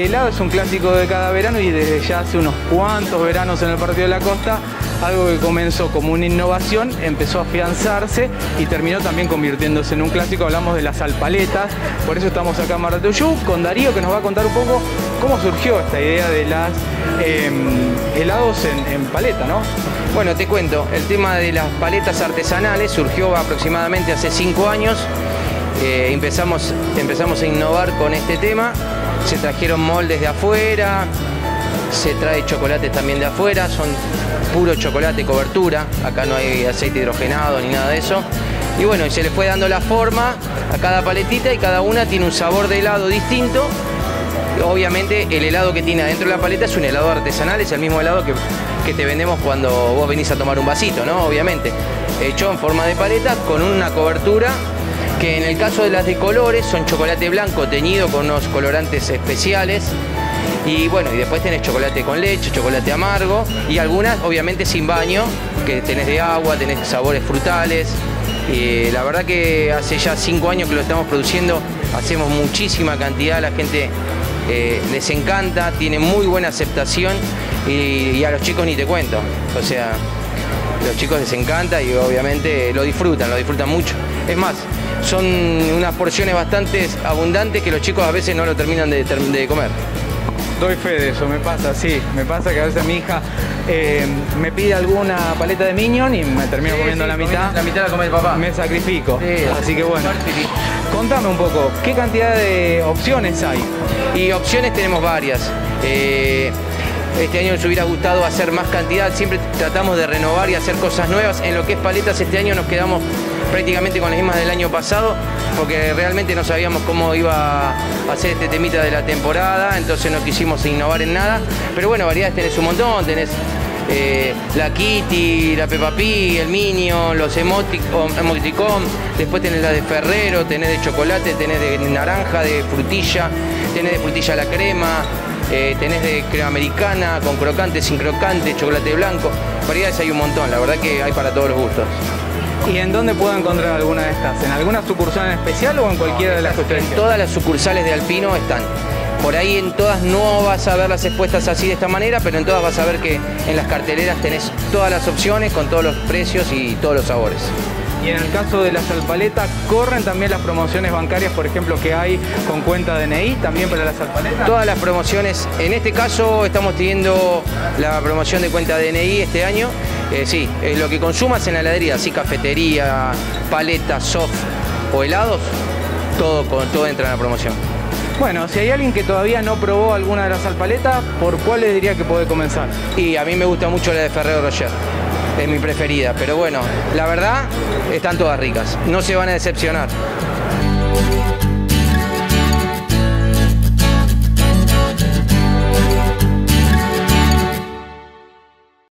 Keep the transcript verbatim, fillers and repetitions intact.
helado es un clásico de cada verano y desde ya hace unos cuantos veranos en el Partido de la Costa, algo que comenzó como una innovación, empezó a afianzarse y terminó también convirtiéndose en un clásico. Hablamos de las alpaletas, por eso estamos acá en Marratuyú con Darío, que nos va a contar un poco cómo surgió esta idea de las eh, helados en, en paleta, ¿no? Bueno, te cuento, el tema de las paletas artesanales surgió aproximadamente hace cinco años. Eh, empezamos, empezamos a innovar con este tema, se trajeron moldes de afuera, se trae chocolates también de afuera, son puro chocolate cobertura, acá no hay aceite hidrogenado ni nada de eso. Y bueno, y se le fue dando la forma a cada paletita y cada una tiene un sabor de helado distinto. Obviamente el helado que tiene adentro de la paleta es un helado artesanal, es el mismo helado que, que te vendemos cuando vos venís a tomar un vasito, ¿no? Obviamente, hecho en forma de paleta con una cobertura que en el caso de las de colores son chocolate blanco teñido con unos colorantes especiales. Y bueno, y después tenés chocolate con leche, chocolate amargo y algunas obviamente sin baño, que tenés de agua, tenés sabores frutales. Y la verdad que hace ya cinco años que lo estamos produciendo, hacemos muchísima cantidad, la gente eh, les encanta, tiene muy buena aceptación y, y a los chicos ni te cuento. O sea, los chicos les encanta y obviamente lo disfrutan, lo disfrutan mucho. Es más, son unas porciones bastante abundantes que los chicos a veces no lo terminan de, de comer. Doy fe de eso, me pasa, sí, me pasa que a veces mi hija eh, me pide alguna paleta de Minion y me termino sí, comiendo sí, la mitad. La mitad la come el papá. Me sacrifico, sí, así que bueno. Contame un poco, ¿qué cantidad de opciones hay? Y opciones tenemos varias. Eh, Este año nos hubiera gustado hacer más cantidad, siempre tratamos de renovar y hacer cosas nuevas. En lo que es paletas este año nos quedamos prácticamente con las mismas del año pasado, porque realmente no sabíamos cómo iba a ser este temita de la temporada, entonces no quisimos innovar en nada. Pero bueno, variedades tenés un montón, tenés eh, la Kitty, la Peppa Pig, el Minion, los Emoticon, después tenés la de Ferrero, tenés de chocolate, tenés de naranja, de frutilla, tenés de frutilla a la crema. Eh, tenés de crema americana, con crocante, sin crocante, chocolate blanco. Variedades hay un montón, la verdad que hay para todos los gustos. ¿Y en dónde puedo encontrar alguna de estas? ¿En alguna sucursal en especial o en cualquiera de las que ustedes? En todas las sucursales de Alpino están. Por ahí en todas no vas a verlas expuestas así de esta manera, pero en todas vas a ver que en las carteleras tenés todas las opciones con todos los precios y todos los sabores. Y en el caso de las alpaletas, ¿corren también las promociones bancarias, por ejemplo, que hay con cuenta D N I también para las alpaletas? Todas las promociones, en este caso estamos teniendo la promoción de cuenta D N I este año. Eh, sí, eh, lo que consumas en la heladería, así cafetería, paletas, soft o helados, todo, todo entra en la promoción. Bueno, si hay alguien que todavía no probó alguna de las alpaletas, ¿por cuál le diría que puede comenzar? Y a mí me gusta mucho la de Ferrero Rocher. Es mi preferida, pero bueno, la verdad, están todas ricas, no se van a decepcionar.